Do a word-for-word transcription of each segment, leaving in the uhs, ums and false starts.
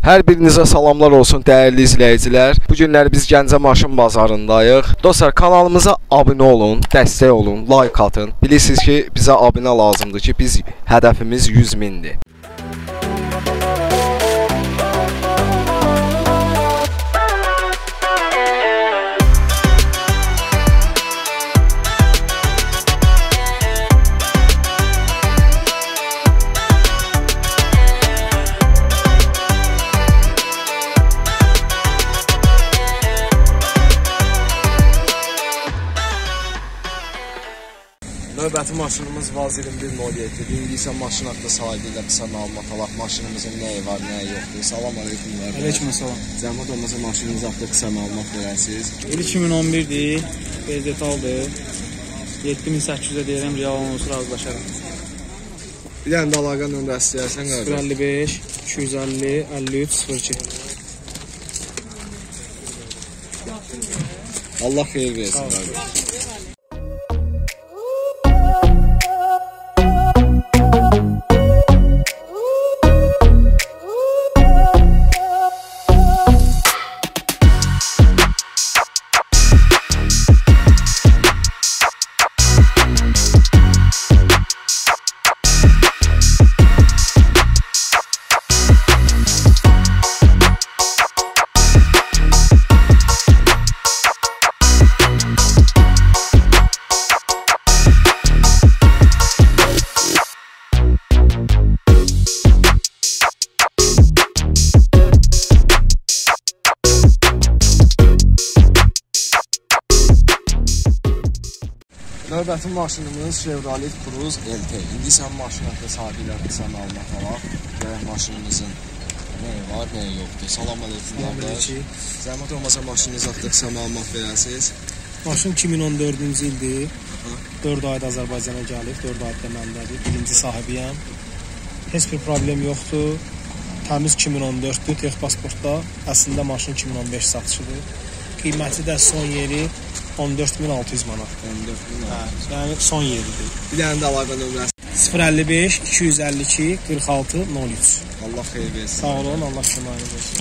Hər birinizə salamlar olsun dəyərli izləyicilər. Bu günlər biz Gəncə maşın bazarındayıq. Dostlar, kanalımıza abunə olun, dəstək olun, like atın. Bilirsiniz ki, bizə abunə lazımdır ki, biz hədəfimiz yüz mindir. Növbəti maşınımız Vaz iyirmi bir nol yeddi. İndi isə maşın haqqında sahibi ilə qısa məlumat alaq. Maşınımızın nəyi var, nəyi yoxdur. Salam aleyküm. Aleyküm salam. Zəhmət olmasa maşınımız haqqında qısa məlumat verəsiniz. iki min on birdir. Vezetaldır. yeddi min səkkiz yüzə deyirəm, real olsun razılaşarım. Bir dənə də əlaqə nömrəsi istəyərsən qardaş. sıfır əlli beş iki yüz əlli əlli üç sıfır iki. Allah xeyir versin qardaş. Növbəti maşınımız Chevrolet Cruze L T. İndi sən maşın haqqında sahibi ilə qısa məlumat alaq. Görək maşınımızın nəyi var, nəyi yoxdur. Salam aleyküm. Zəhmət olmasa maşınınız haqqında qısa məlumat verəsiniz. Maşın iki min on dördüncü ildir. dörd ayda Azərbaycana gəlib, dörd ayda məndədir. Birinci sahibiyəm. Heç bir problem yoxdur. Təmiz iki min on dörddür, tex pasportda. Əslində maşın iki min on beş satışıdır. Qiyməti də son yeri on dörd min altı yüz manat. on dörd min altı yüz. Hə, yəni son yeridir. Bir dənə də əlaqə nömrəsi. sıfır əlli beş iki yüz əlli iki qırx altı nol üç. Allah xeyir versin. Sağ olun, Allah köməyiniz olsun.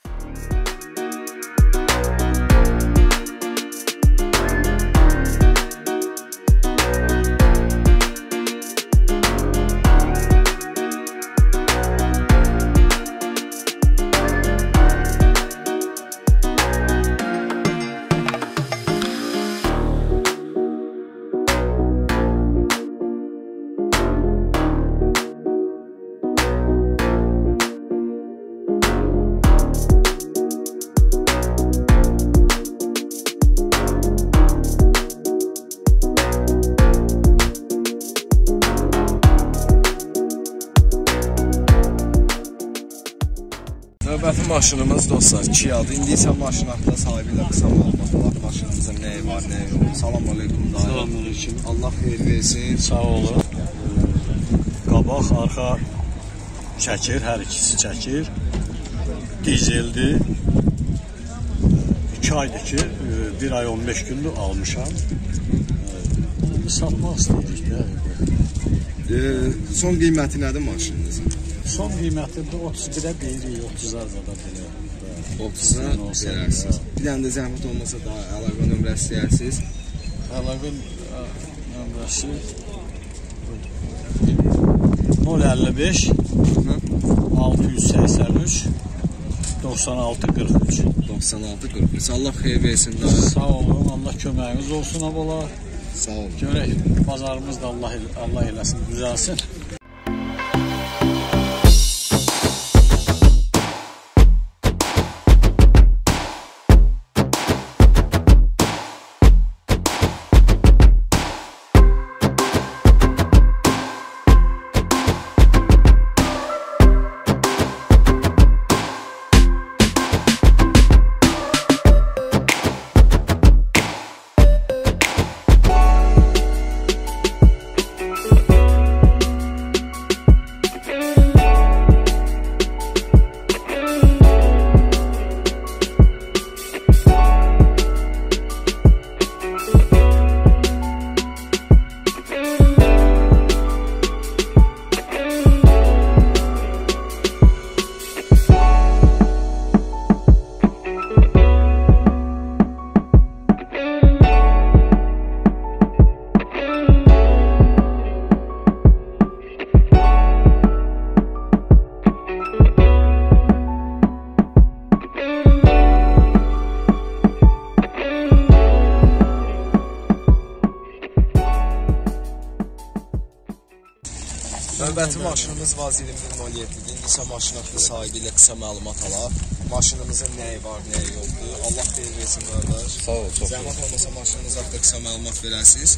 Növbəti maşınımız dostlar Kia'dır. İndi isə maşın haqqında sahibi ilə qısa məlumat alaq. Maşınımızın nəyi var, nəyi yox. Salam aleyküm. Salam aleyküm. Allah xeyir versin. Sağ olun. Qabaq, arxa çəkir, hər ikisi çəkir. Dizeldir. iki aydır ki, bir ay on beş gündür almışam. Satmaq istəyirik də. Son qiyməti nədir maşınınızın? Son qiyməti də otuz birə deyirik, otuzar da belə. otuza verərsiniz. Bir dənə də zəhmət olmasa da əlaqə nömrəsi istəyirsiniz. Əlaqə nömrəsi nol əlli beş altı yüz səksən üç doxsan altı qırx üç. doxsan altı qırx üç. Allah xeyir versin. Sağ olun, Allah köməyiniz olsun abala. Sağ olun. Görək, bazarımız da Allah, Allah eləsin, düzəlsin. Növbəti maşınımız Vaz iyirmi bir nol yeddidir. İndi isə maşın haqqında sahibi ilə qısa məlumat alaq. Maşınımızın nəyi var, nəyi yoxdur. Allah xeyir versin qardaş. Sağ ol, çox. Zəhmət olmasa maşınınız haqqında qısa məlumat verəsiniz.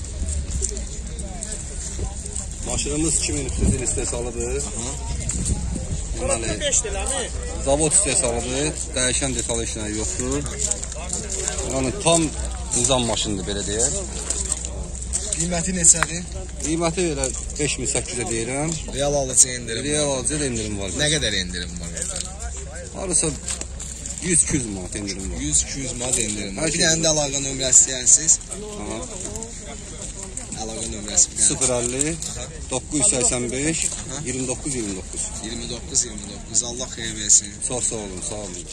Maşınımız iki min üç yüz il istehsalıdır. Deməli, zavod istehsalıdır. Dəyişən detal işləri yoxdur. Yəni tam nizam maşınıdır belə deyək. Qiyməti neçədir? Qiyməti elə beş min səkkiz yüzə deyirəm. Real alıcı indirim. Real alıcı da indirim var. Nə qədər indirim var orada? Arası yüz iki yüz manat indirim var. yüz iki yüz manat indirim var. Bir dənə də əlaqə nömrəsi istəyirsiniz. Əlaqə nömrəsi bir dənə. sıfır əlli doqquz yüz səksən beş iyirmi doqquz iyirmi doqquz. iyirmi doqquz iyirmi doqquz. Allah xeyir versin. Çox sağ olun, sağ olun.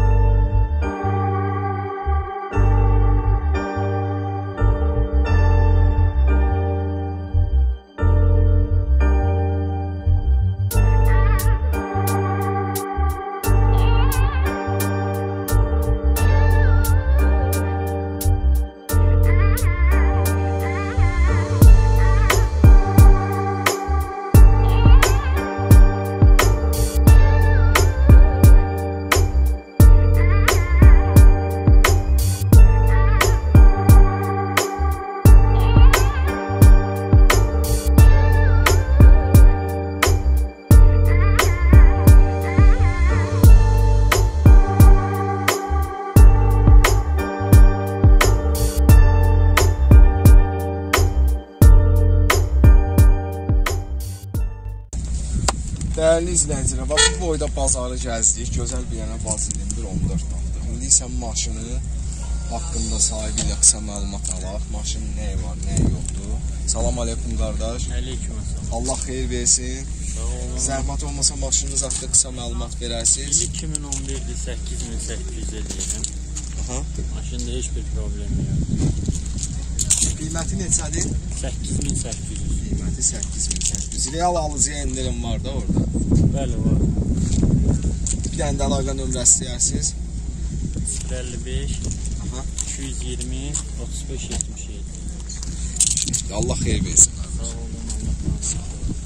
Dəyərli izləyicilər, bax bu boyda bazarı gəzdik. Gözəl bir yana Vaz iyirmi bir on dörd tapdıq. İndi isə maşını haqqında sahibi ilə qısa məlumat alaq. Maşının nəyi var, nəyi yoxdur. Salam aleykum qardaş. Aleyküm assalam. Allah xeyir versin. Sağ olun. Zəhmət olmasa maşınınız haqqında qısa məlumat verəsiniz. iki min on birdə səkkiz min səkkiz yüz eləyirəm. Aha. Maşında heç bir problem yox. Qiyməti neçədir? səkkiz min səkkiz yüz. Qiyməti səkkiz min səkkiz yüz. Real alıcıya indirim var da orada. Bəli, var. Bir dənə də əlaqə nömrəsi istəyirsiniz. sıfır əlli beş Aha. iki yüz iyirmi otuz beş yetmiş yeddi. Allah xeyir versin. Sağ olun, Allah razı olsun.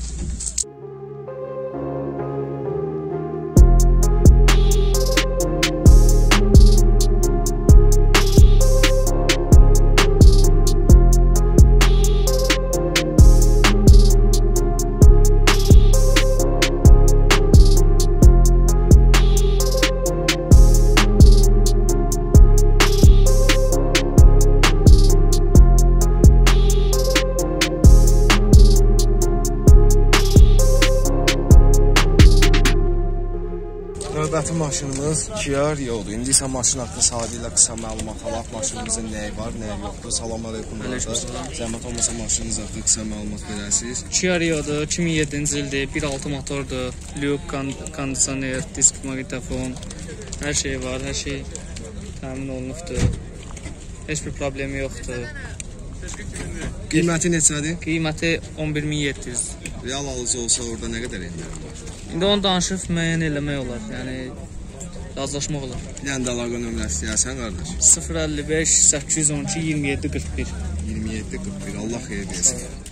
Növbəti maşınımız Kia Rio'dur. İndi isə maşın haqqında sahibi ilə qısa məlumat alaq. Maşınımızın nəyi var, nəyi yoxdur. Salam aleykum. Zəhmət olmasa maşınınız haqqında qısa məlumat verəsiniz. Kia Rio'dur, iki min yeddinci ildir, bir altı motordur, lyuk, kondisioner, disk, magnetofon, hər şey var, hər şey təmin olunubdur. Heç bir problemi yoxdur. Qiyməti neçədir? Qiyməti on bir min yeddi yüz. Real alıcı olsa orada nə qədər indirim var? İndi onu danışıb müəyyən eləmək olar, yəni razılaşmaq olar. Bir dənə də əlaqə nömrəsi istəyirsən qardaş. sıfır əlli beş səkkiz yüz on iki iyirmi yeddi qırx bir. iyirmi yeddi qırx bir. Allah xeyir versin.